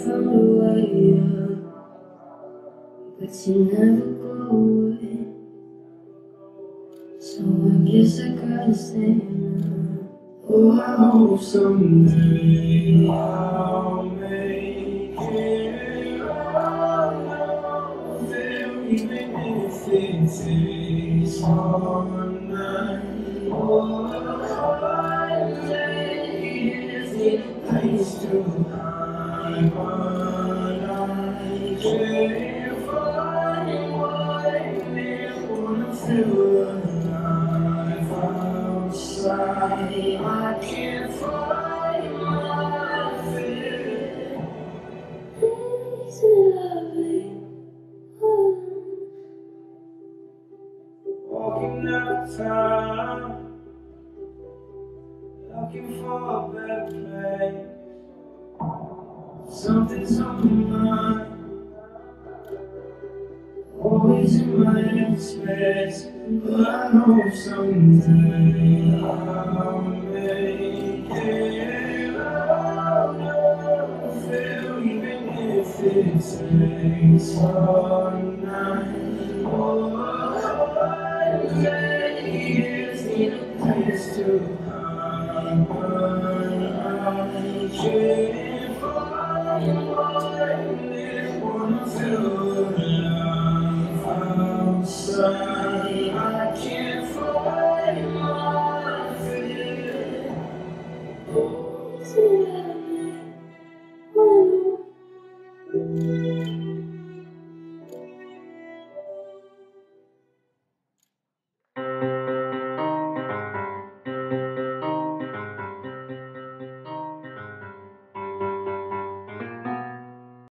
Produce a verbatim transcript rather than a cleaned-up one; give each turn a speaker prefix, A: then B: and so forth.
A: found a way up, but you never go away. So I guess I gotta stay now. Oh, I hope someday I'll make it out there, even if it takes all night. Oh, I just need a place to hide, but I can't find what it wanna feel alive outside. I can't find my fear. Isn't it lovely? Oh. Walking out of town, looking for a better place. Something's on my mind, always in my headspace. But I hope someday I'll make it out of here, even if it takes all night. Oh, I just need a place to hide, but I can't find what it wanna feel alive outside.